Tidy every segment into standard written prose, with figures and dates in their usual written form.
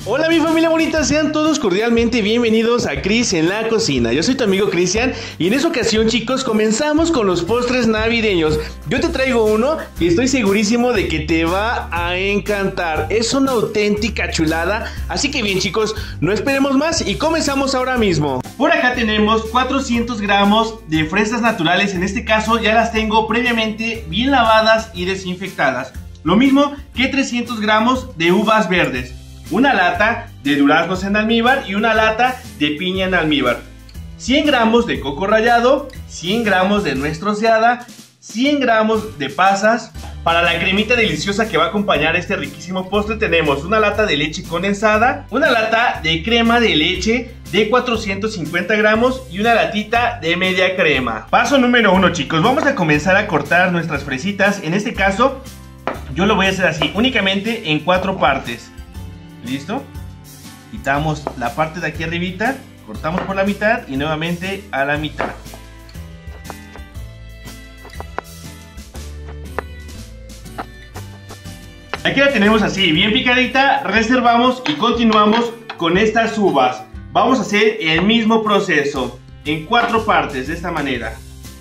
Hola mi familia bonita, sean todos cordialmente bienvenidos a Cris en la cocina. Yo soy tu amigo Cristian y en esta ocasión, chicos, comenzamos con los postres navideños. Yo te traigo uno y estoy segurísimo de que te va a encantar. Es una auténtica chulada, así que bien, chicos, no esperemos más y comenzamos ahora mismo. Por acá tenemos 400 gramos de fresas naturales. En este caso ya las tengo previamente bien lavadas y desinfectadas. Lo mismo que 300 gramos de uvas verdes, una lata de duraznos en almíbar y una lata de piña en almíbar, 100 gramos de coco rallado, 100 gramos de nuez troceada, 100 gramos de pasas. Para la cremita deliciosa que va a acompañar este riquísimo postre tenemos una lata de leche condensada, una lata de crema de leche de 450 gramos y una latita de media crema. Paso número 1, chicos, vamos a comenzar a cortar nuestras fresitas. En este caso yo lo voy a hacer así, únicamente en 4 partes. ¿Listo? Quitamos la parte de aquí arribita, cortamos por la mitad y nuevamente a la mitad. Aquí la tenemos así, bien picadita. Reservamos y continuamos con estas uvas. Vamos a hacer el mismo proceso en 4 partes de esta manera.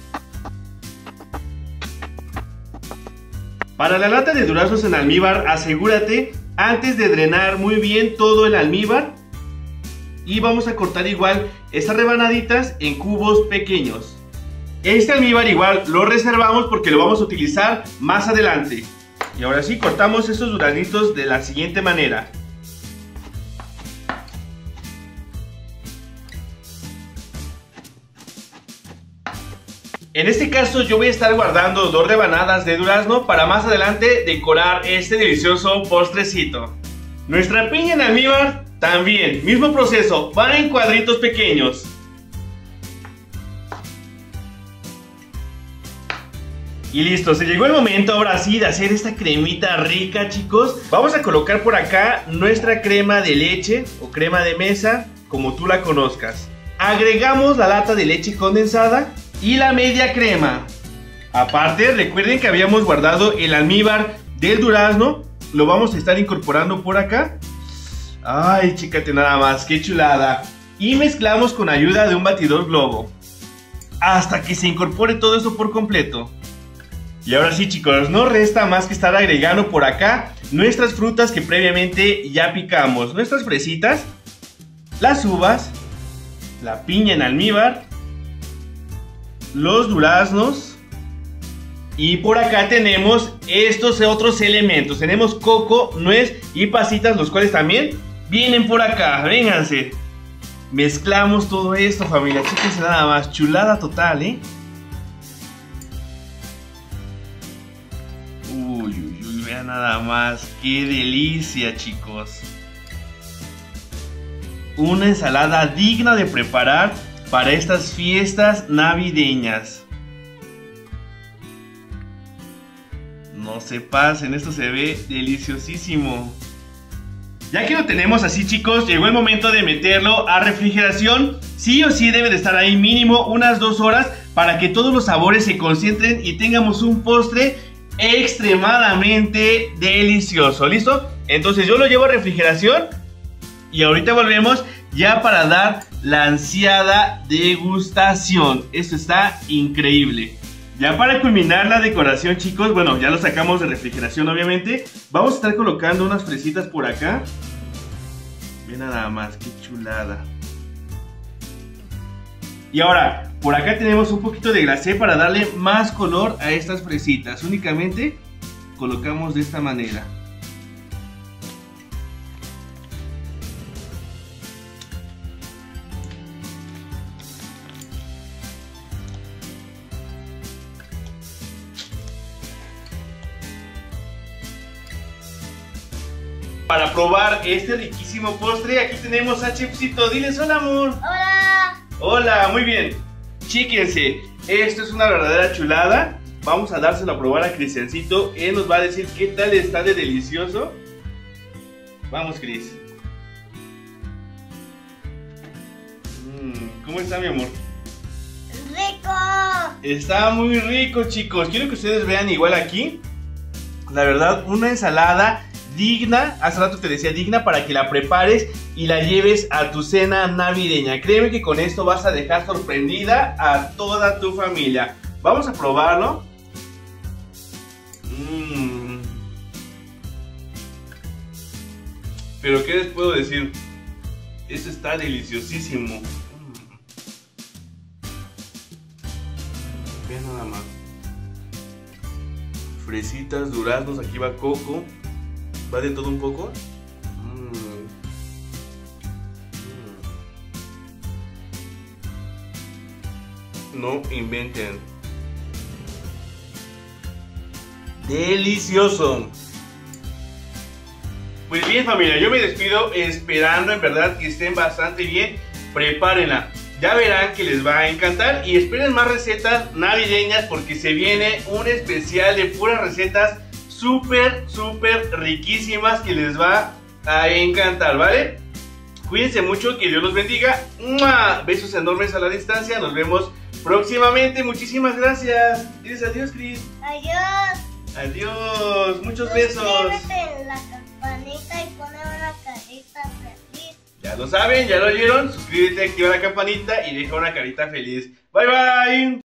Para la lata de duraznos en almíbar, asegúrate antes de drenar muy bien todo el almíbar. Y vamos a cortar igual estas rebanaditas en cubos pequeños. Este almíbar igual lo reservamos porque lo vamos a utilizar más adelante. Y ahora sí, cortamos estos duraznitos de la siguiente manera. En este caso yo voy a estar guardando 2 rebanadas de durazno para más adelante decorar este delicioso postrecito. Nuestra piña en almíbar también, mismo proceso, va en cuadritos pequeños. Y listo, se llegó el momento ahora sí de hacer esta cremita rica, chicos. Vamos a colocar por acá nuestra crema de leche o crema de mesa, como tú la conozcas. Agregamos la lata de leche condensada y la media crema. Aparte, recuerden que habíamos guardado el almíbar del durazno. Lo vamos a estar incorporando por acá. Ay, chécate nada más, qué chulada. Y mezclamos con ayuda de un batidor globo hasta que se incorpore todo eso por completo. Y ahora sí, chicos, no resta más que estar agregando por acá nuestras frutas que previamente ya picamos. Nuestras fresitas, las uvas, la piña en almíbar, los duraznos. Y por acá tenemos estos otros elementos. Tenemos coco, nuez y pasitas, los cuales también vienen por acá. Vénganse. Mezclamos todo esto, familia. Chéquense nada más. Chulada total, ¿eh? Uy, uy, uy. Vean nada más. Qué delicia, chicos. Una ensalada digna de preparar para estas fiestas navideñas. No se pasen, esto se ve deliciosísimo. Ya que lo tenemos así, chicos, llegó el momento de meterlo a refrigeración. Sí o sí debe de estar ahí mínimo unas 2 horas para que todos los sabores se concentren y tengamos un postre extremadamente delicioso. ¿Listo? Entonces yo lo llevo a refrigeración y ahorita volvemos ya para dar la ansiada degustación. Esto está increíble. Ya para culminar la decoración, chicos, bueno, ya lo sacamos de refrigeración obviamente. Vamos a estar colocando unas fresitas por acá. Ven nada más, qué chulada. Y ahora, por acá tenemos un poquito de glacé para darle más color a estas fresitas. Únicamente colocamos de esta manera. Para probar este riquísimo postre, aquí tenemos a Chefcito. Diles hola, amor. Hola. Hola, muy bien. Chíquense, esto es una verdadera chulada. Vamos a dárselo a probar a Cristiancito. Él nos va a decir qué tal está de delicioso. Vamos, Cris. ¿Cómo está, mi amor? Rico. Está muy rico, chicos. Quiero que ustedes vean igual aquí. La verdad, una ensalada digna, hace rato te decía digna, para que la prepares y la lleves a tu cena navideña. Créeme que con esto vas a dejar sorprendida a toda tu familia. Vamos a probarlo. Pero ¿qué les puedo decir? Esto está deliciosísimo. Vean nada más. Fresitas, duraznos, aquí va coco. Va de todo un poco. No inventen. Delicioso. Pues bien, familia, yo me despido esperando en verdad que estén bastante bien. Prepárenla, ya verán que les va a encantar. Y esperen más recetas navideñas porque se viene un especial de puras recetas súper riquísimas que les va a encantar, ¿vale? Cuídense mucho, que Dios los bendiga. ¡Mua! Besos enormes a la distancia, nos vemos próximamente. Muchísimas gracias. Diles adiós, Cris. Adiós. Adiós, muchos besos. Suscríbete en la campanita y pone una carita feliz. Ya lo saben, ya lo oyeron. Suscríbete, activa la campanita y deja una carita feliz. Bye bye.